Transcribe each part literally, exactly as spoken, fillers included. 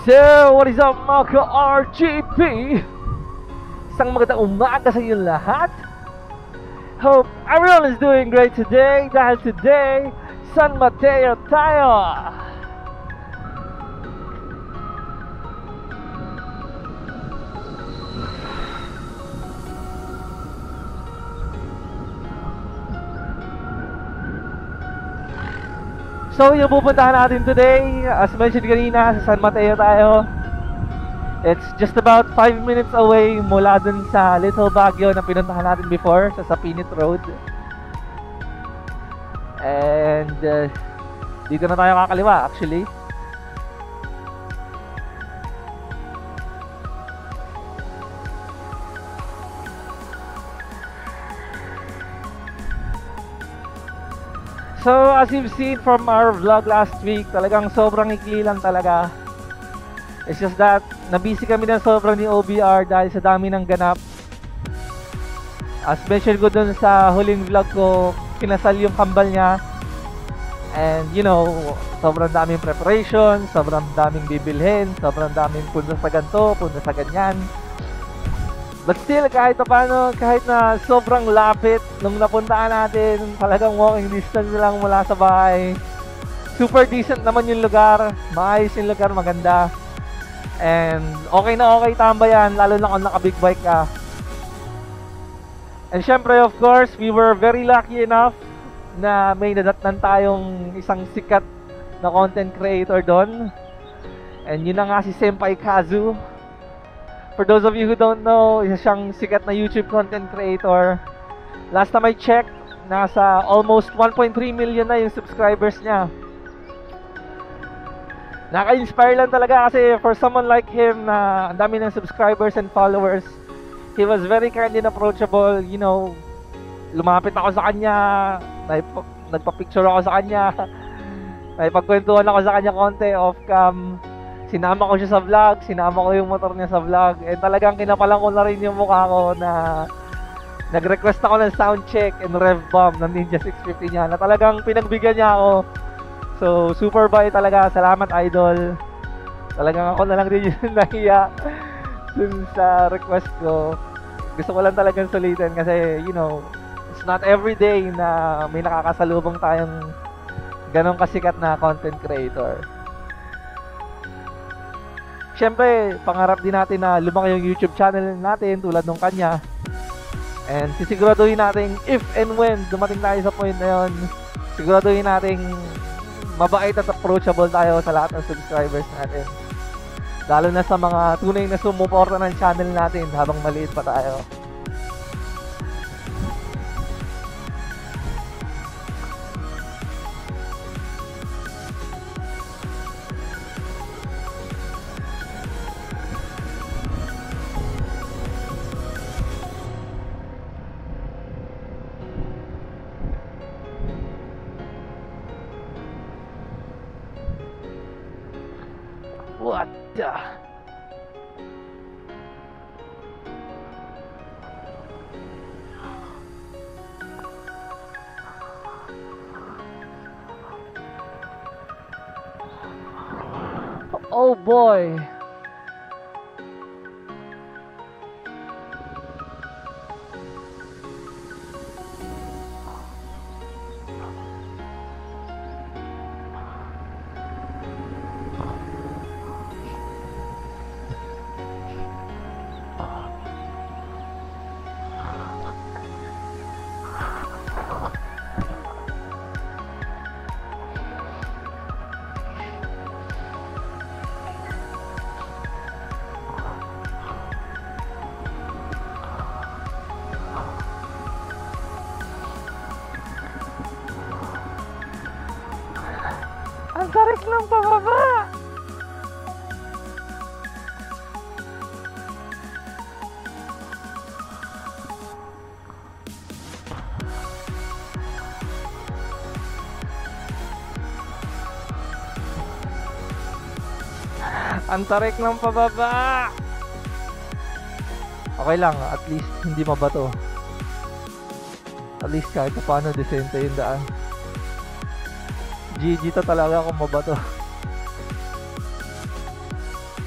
So, what is up mga ka-R G P? Isang magandang umaga sa inyo lahat. Hope everyone is doing great today. Dahil today, San Mateo tayo. So, yung pupuntahan natin today, as mentioned kanina, sa San Mateo tayo. It's just about five minutes away mula dun sa Little Baguio na pinuntahan natin before, sa Sapinit Road. And uh, dito na tayo kakaliwa actually. So, as you've seen from our vlog last week, talagang sobrang ikli lang talaga. It's just that, nabisi kami ng sobrang ni O B R dahil sa dami ng ganap. As mentioned ko dun sa huling vlog ko, kinasal yung kambal niya. And you know, sobrang daming preparation, sobrang daming bibilhin, sobrang daming punta sa ganito, punta sa ganyan. But still, kahit na paano, kahit na sobrang lapit nung napuntaan natin, talagang walking distance lang mula sa bahay. Super decent naman yung lugar, maayos yung lugar, maganda. And okay na okay tambayan, lalo na kung naka-big bike ka. And syempre, of course, we were very lucky enough na may nadatnan tayong isang sikat na content creator doon. And yun na nga si Senpai Kazu. For those of you who don't know, isa siyang sikat na YouTube content creator. Last time I checked, nasa almost one point three million na yung subscribers niya. Naka-inspire lang talaga kasi for someone like him na ang dami ng subscribers and followers, he was very kind and approachable. You know, lumapit ako sa kanya, nagpa-picture ako sa kanya, naipagkwentuhan ako sa kanya konti off-cam. Sinama ko siya sa vlog, sinama ko yung motor niya sa vlog. And talagang kinapalan ko na rin yung mukha ko na nag-request ako ng sound check and rev bomb ng Ninja six fifty niya na talagang pinagbigyan niya ako. So, super bye talaga. Salamat, idol. Talagang ako na lang din yung nahiya dun sa request ko. Gusto ko lang talagang sulitin kasi, you know, it's not every day na may nakakasalubong tayong ganong kasikat na content creator. Siyempre, pangarap din natin na lumaki yung YouTube channel natin tulad nung kanya. And sisiguraduhin natin if and when dumating tayo sa point na yun, siguraduhin natin mabait at approachable tayo sa lahat ng subscribers natin. Lalo na sa mga tunay na sumuporta ng channel natin habang maliit pa tayo. What the? Oh boy. Ang tarik lang pababa! Ang tarik ng pababa! Okay lang, at least hindi mabato. At least kahit paano decente yung daan. G G ta talaga kung mabato.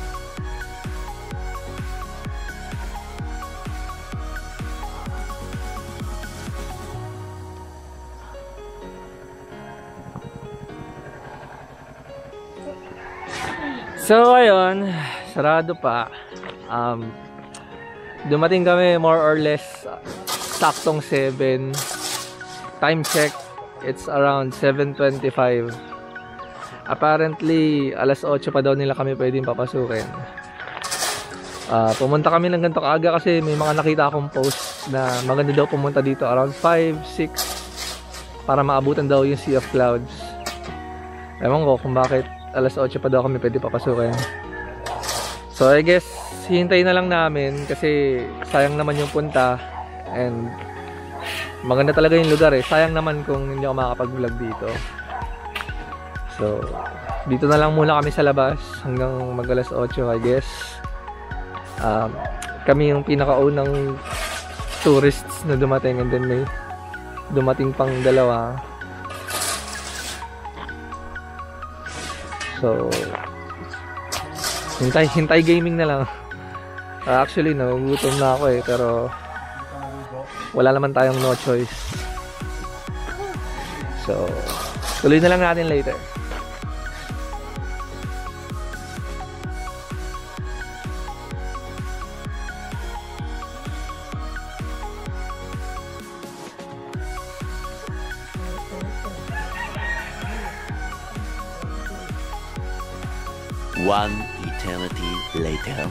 So ayun, sarado pa. Um, dumating kami more or less uh, saktong seven. Time check, it's around seven twenty-five. Apparently, alas otso pa daw nila kami pwedeng papasukin. Uh, pumunta kami ng ganito kaaga kasi may mga nakita akong post na maganda daw pumunta dito around five, six para maabutan daw yung Sea of Clouds. Ewan ko kung bakit alas otso pa daw kami pwede papasukin. So I guess hintayin na lang namin kasi sayang naman yung punta and maganda talaga yung lugar eh. Sayang naman kung hindi ako makakapag-vlog dito. So dito na lang muna kami sa labas hanggang mag alas otso I guess. Um, kami yung pinakaunang tourists na dumating and then may dumating pang dalawa. So hintay, hintay gaming na lang. Uh, actually nagugutom na ako eh pero wala naman tayong no choice. So tuloy na lang natin later. One eternity later.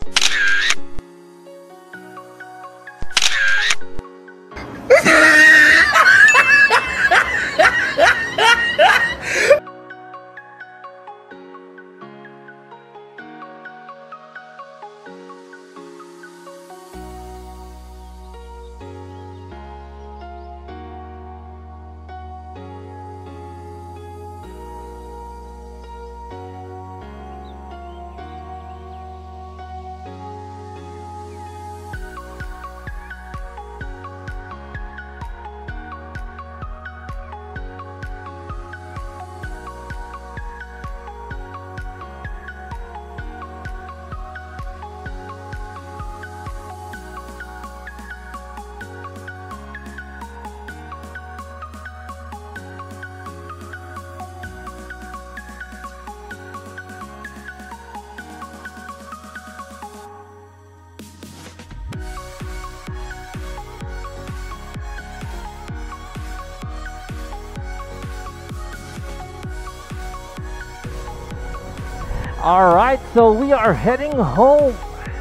Alright, so we are heading home.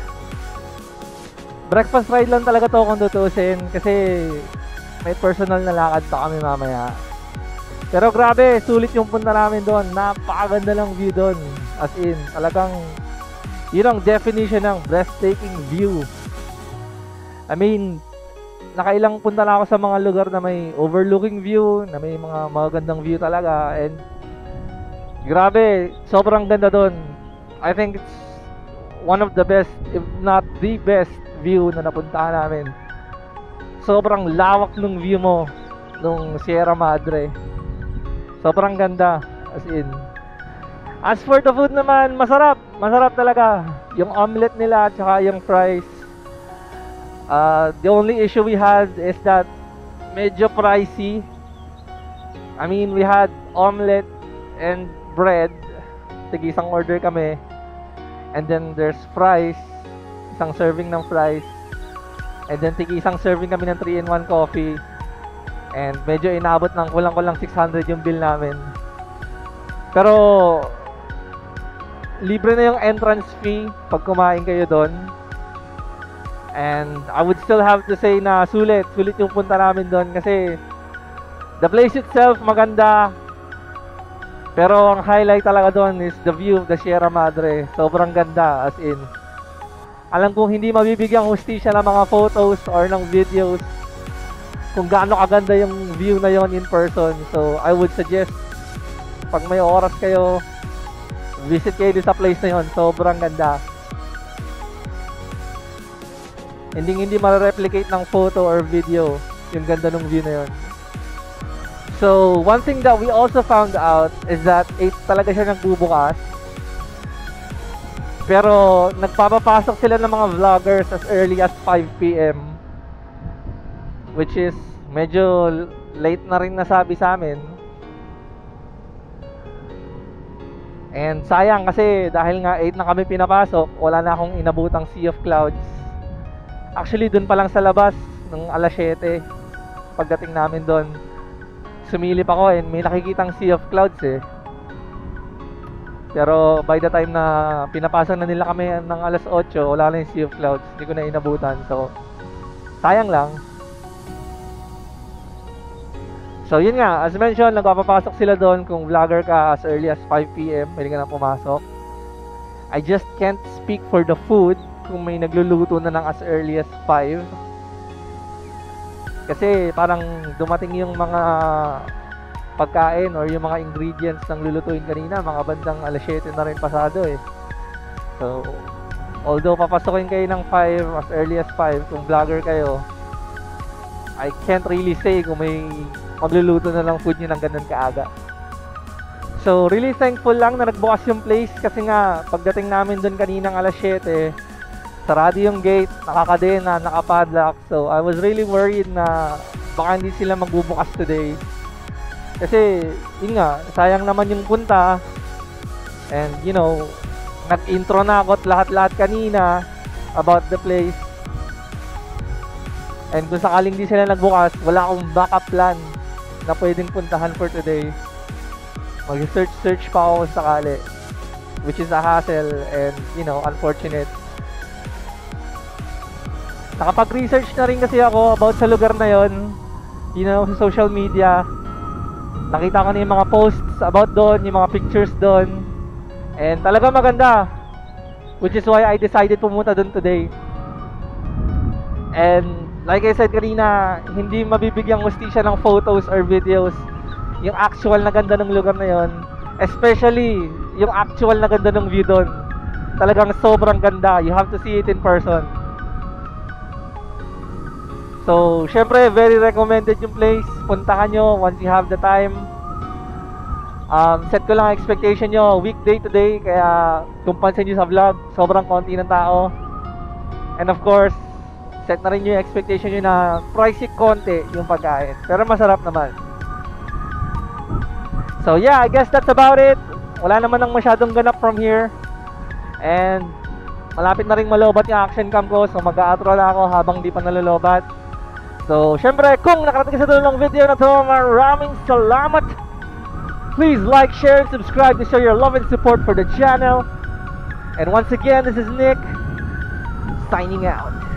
Breakfast ride lang talaga to kung tutusin kasi may personal na lakad pa kami mamaya. Pero grabe, sulit yung punta namin doon. Napakaganda lang view doon. As in, talagang yun ang definition ng breathtaking view. I mean, nakailang punta na ako sa mga lugar na may overlooking view, na may mga magandang view talaga. And grabe, sobrang ganda doon. I think it's one of the best, if not the best view na napuntahan namin. Sobrang lawak ng view mo nung Sierra Madre. Sobrang ganda, as in. As for the food naman, masarap. Masarap talaga. Yung omelette nila at saka yung fries. Uh, the only issue we had is that medyo pricey. I mean, we had omelette and bread. Sige, isang order kami. And then there's fries. Isang serving ng fries. And then tigi isang serving kami ng three in one coffee. And medyo inabot ng kulang-kulang six hundred yung bill namin. Pero libre na yung entrance fee pag kumain kayo doon. And I would still have to say na sulit. Sulit yung punta namin doon kasi the place itself maganda. Pero ang highlight talaga doon is the view of the Sierra Madre. Sobrang ganda, as in. Alam kong hindi mabibigyang hustisya ng mga photos or ng videos kung gaano kaganda yung view na yon in person. So I would suggest pag may oras kayo, visit kayo sa place na yon. Sobrang ganda. Hindi hindi ma-replicate ng photo or video yung ganda ng view na yon. So, one thing that we also found out is that eight talaga siya nagbubukas. Pero, nagpapapasok sila ng mga vloggers as early as five p m Which is, medyo late na rin nasabi sa amin. And sayang kasi dahil nga eight na kami pinapasok, wala na akong inabutang sea of clouds. Actually, dun pa lang sa labas, ng alas siyete, pagdating namin dun, sumilip ako and may nakikitang sea of clouds eh. Pero by the time na pinapasok na nila kami ng alas otso, wala na yung sea of clouds. Hindi ko na inabutan. So, sayang lang. So, yun nga. As mentioned, nagpapapasok sila doon kung vlogger ka as early as five p m Pwede ka na pumasok. I just can't speak for the food kung may nagluluto na ng as early as five. Kasi parang dumating yung mga pagkain or yung mga ingredients ng lulutuin kanina, mga bandang alas siyete na rin pasado eh. So, although papasokin kayo ng five, as early as five, kung vlogger kayo, I can't really say kung may magluluto na lang food nyo ng ganun kaaga. So, really thankful lang na nagbukas yung place kasi nga, pagdating namin dun kaninang alas siyete, sarado yung gate, nakakadena, nakapadlock. So, I was really worried na baka hindi sila magbubukas today. Kasi, yun nga, sayang naman yung punta. And, you know, nag-intro na ako at lahat-lahat kanina about the place. And kung sakaling di sila nagbukas, wala akong backup plan na pwedeng puntahan for today. Mag-search-search pa ako kung sakali. Which is a hassle and, you know, unfortunate. nakapag-research na rin kasi ako about sa lugar na yon, you know, sa social media. Nakita ko na yung mga posts about doon, yung mga pictures doon, and talaga maganda, which is why I decided pumunta doon today. And like I said kanina, hindi mabibigyang hustisya ng photos or videos yung actual na ganda ng lugar na yon, especially yung actual na ganda ng view doon. Talagang sobrang ganda. You have to see it in person. So, syempre, very recommended yung place. Puntahan nyo once you have the time. Um, set ko lang expectation nyo, weekday today. Kaya, kung pansin nyo sa vlog, sobrang konti ng tao. And of course, set na rin yung expectation nyo na pricey konti yung pagkain. Pero masarap naman. So, yeah, I guess that's about it. Wala naman nang masyadong ganap from here. And malapit na rin malobat yung action cam ko, so mag-a-outro na ako habang di pa nalolobat. So syempre, kung nakarating ka sa dulo ng video na to, maraming salamat. Please like, share, and subscribe to show your love and support for the channel. And once again, this is Nick signing out.